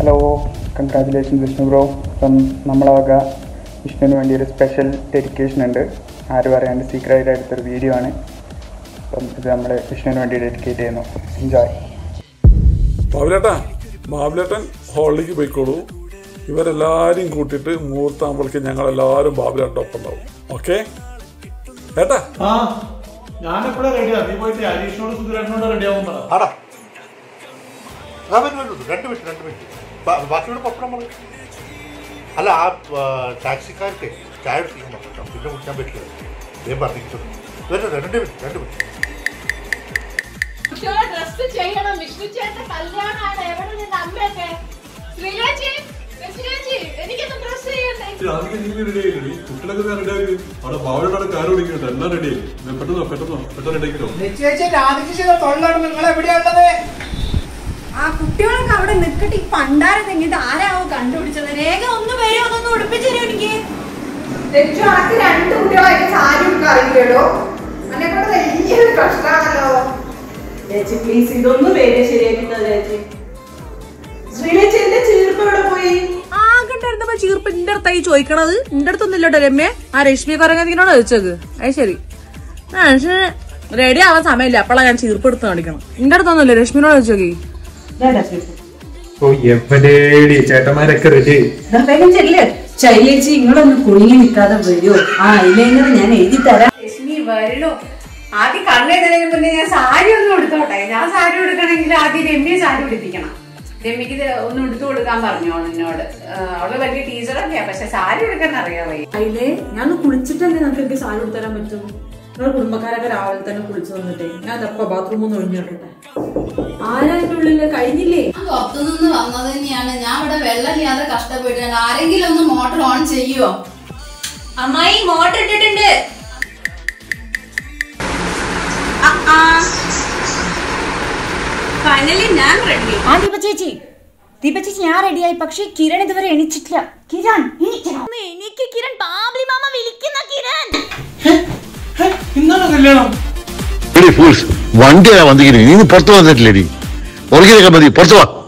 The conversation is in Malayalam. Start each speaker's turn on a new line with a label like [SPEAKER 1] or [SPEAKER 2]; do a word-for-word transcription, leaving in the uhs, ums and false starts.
[SPEAKER 1] Hello, congratulation Vishnu bro. അപ്പം നമ്മളെ വക വിഷ്ണുവിന് വേണ്ടി ഒരു സ്പെഷ്യൽ ഡെഡിക്കേഷൻ ഉണ്ട്. ആരും അറിയാണ്ട് സീക്രറ്റ് എടുത്തൊരു വീഡിയോ ആണ്. അപ്പം ഇത് നമ്മൾ വിഷ്ണുവിന് വേണ്ടി ഡെഡിക്കേറ്റ് ചെയ്യുന്നു. എൻജോയ്.
[SPEAKER 2] ബാബുലേട്ടാ, ബാബുലേട്ടൻ ഹോളിലേക്ക് പോയിക്കോളൂ. ഇവരെല്ലാവരും കൂട്ടിയിട്ട് മുഹൂർത്താകുമ്പോഴേക്ക് ഞങ്ങളെല്ലാവരും ബാബുലേട്ടൻ്റെ ഒപ്പം ഉണ്ടാവും. ഓക്കെ ഏട്ടാ?
[SPEAKER 3] ഞാനെപ്പോഴാ റെഡിയാണ്. നീ പോയിട്ട് ഹരീഷിനോട് സുധീരേട്ടനോട് റെഡിയാവും.
[SPEAKER 4] രണ്ട് മിനിറ്റ് രണ്ട് മിനിറ്റ് ബാക്കിയോട് പപ്പടം പറയും. അല്ല, ആ ടാക്സിക്കാർക്ക് ചായ കുടിക്കാൻ പറ്റണം, പിന്നെ കുടിക്കാൻ പറ്റില്ല. ഞാൻ പറഞ്ഞിട്ടുണ്ട്. രണ്ട് മിനിറ്റ് രണ്ട് മിനിറ്റ്
[SPEAKER 5] ആ കുട്ടികളൊക്കെ അവിടെ നിൽക്കട്ടെ. ഈ പണ്ടാരം തെങ്ങിട്ട് ആരാവോ കണ്ടുപിടിച്ചത്? രേഖ ഒന്ന് പേരോ ഒന്നൊന്ന് ഉടുപ്പിച്ചു തരും എനിക്ക്.
[SPEAKER 6] രണ്ട് കുട്ടികളായിട്ട് സാരി അറിയില്ലല്ലോ. എന്നെക്കൊണ്ട് വലിയൊരു കഷ്ടമാണല്ലോ ചേച്ചി. പ്ലീസ് ഇതൊന്നും പേരെ ശരിയാക്കിട്ടോ ചേച്ചി. ശ്രീലേച്ചി എന്റെ ചീർപ്പ് എവിടെ പോയി?
[SPEAKER 5] ആകണ്ടായിരുന്നപ്പോ ചീർപ്പ് എന്റെ അടുത്തായി ചോദിക്കണത്. എന്റെ അടുത്തൊന്നും ഇല്ലട്ടോ രമ്യ. ആ രശ്മി കുറങ്ങനോട് ചോദിച്ചത്. അത് ശരി, റെഡി ആവാൻ സമയമില്ല. അപ്പോഴാണ് ഞാൻ ചീർപ്പ് എടുത്ത് കാണിക്കണം. എന്റെ അടുത്തൊന്നുമില്ല, രശ്മിനോട് ചോദിച്ചോക്കി.
[SPEAKER 1] ചേട്ടന്മാരൊക്കെ റെഡി.
[SPEAKER 6] ശൈലേച്ചി ഇങ്ങളൊന്ന് കുടുങ്ങി നിൽക്കാതെ വരുമോ? ആ ഐലൈനർ ഞാൻ എഴുതി തരാം.
[SPEAKER 5] രശ്മി വരണോ? ആദ്യം കണ്ണെഴുതുന്നതിന് മുന്നേ ഞാൻ സാരി ഒന്നും എടുത്തോട്ടെ. ഞാൻ സാരി എടുക്കണമെങ്കിൽ ആദ്യം രമ്യ സാരി ഉടുപ്പിക്കണം. രമ്യക്ക് ഇത് ഒന്നും എടുത്തു കൊടുക്കാൻ പറഞ്ഞു എന്നോട്. അവള് വലിയ ടീച്ചറൊക്കെയാ, പക്ഷെ സാരി എടുക്കാൻ അറിയാവേ. അതിലേ ഞാൻ കുളിച്ചിട്ടല്ലേ നമുക്ക് എനിക്ക് സാരി എടുത്തരാൻ പറ്റും. നിങ്ങളുടെ കുടുംബക്കാരൊക്കെ രാവിലെ തന്നെ കുളിച്ചു വന്നിട്ടേ ഞാൻ അപ്പൊ ബാത്റൂം ഒന്ന് ഒഴിഞ്ഞോട്ടെ. ആരാന്റെ ഉള്ളില് കഴിഞ്ഞില്ലേ?
[SPEAKER 7] പുറത്തുനിന്ന് വന്നത് തന്നെയാണ്. ഞാൻ ഇവിടെ വെള്ളമില്ലാതെ കഷ്ടപ്പെട്ടാണ്. ആരെങ്കിലും ഒന്ന് മോട്ടർ ഓൺ ചെയ്യുവോ?
[SPEAKER 5] അമ്മായി മോട്ടർ ഇട്ടിട്ടുണ്ട്. ഫൈനലി ഞാൻ റെഡി.
[SPEAKER 8] ആ ദീപ ചേച്ചി, ദീപ ചേച്ചി ഞാൻ റെഡിയായി. പക്ഷെ കിരൺ ഇതുവരെ എണീച്ചിട്ടില്ല. കിരൺ എനിക്ക് കിരൺ ബാബ്ലി മാമ വിളിക്കുന്ന കിരൺ.
[SPEAKER 3] ഇന്നാണ് കല്യാണം.
[SPEAKER 4] വണ്ടിയാ വന്നിരിക്കുന്നത്. നീ പുറത്തു വന്നിട്ടില്ലേ? ഉറങ്ങിയൊക്കെ മതി, പുറത്തു വാ.